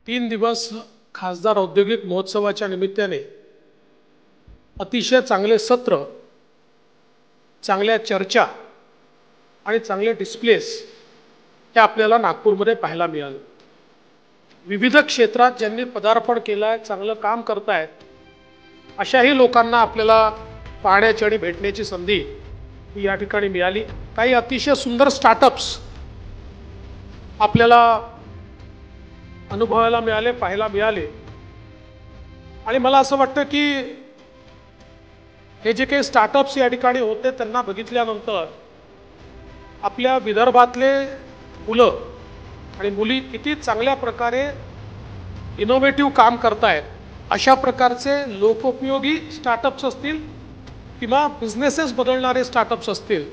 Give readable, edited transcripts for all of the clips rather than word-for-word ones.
3 दिवस खासदार औद्योगिक महोत्सवाच्या निमित्ताने अतिशय चांगले सत्र, चांगल्या चर्चा आणि चांगले डिस्प्लेस हे आपल्याला नागपूरमध्ये पाहायला मिळाले। विविध क्षेत्रात ज्यांनी पदार्पण केलं आहे, चांगलं काम करतायत, अशाही लोकांना आपल्याला पाहण्याची आणि भेटण्याची संधी या ठिकाणी मिळाली। काही अतिशय सुंदर स्टार्टअप्स आपल्याला अनुभवायला मिळाले, पाहायला मिळाले। आणि मला असं वाटतं की हे जे काही स्टार्टअप्स या ठिकाणी होते त्यांना बघितल्यानंतर आपल्या विदर्भातले मुलं आणि मुली किती चांगल्या प्रकारे इनोव्हेटिव्ह काम करतायत, अशा प्रकारचे लोकोपयोगी स्टार्टअप्स असतील किंवा बिझनेसेस बदलणारे स्टार्टअप्स असतील,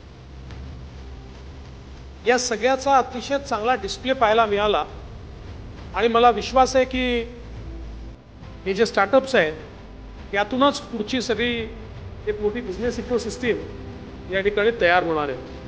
या सगळ्याचा अतिशय चांगला डिस्प्ले पाहायला मिळाला। आणि मला विश्वास आहे की हे जे स्टार्टअप्स आहेत यातूनच पुढची सगळी एक मोठी बिझनेस इकोसिस्टम या ठिकाणी तयार होणार आहे।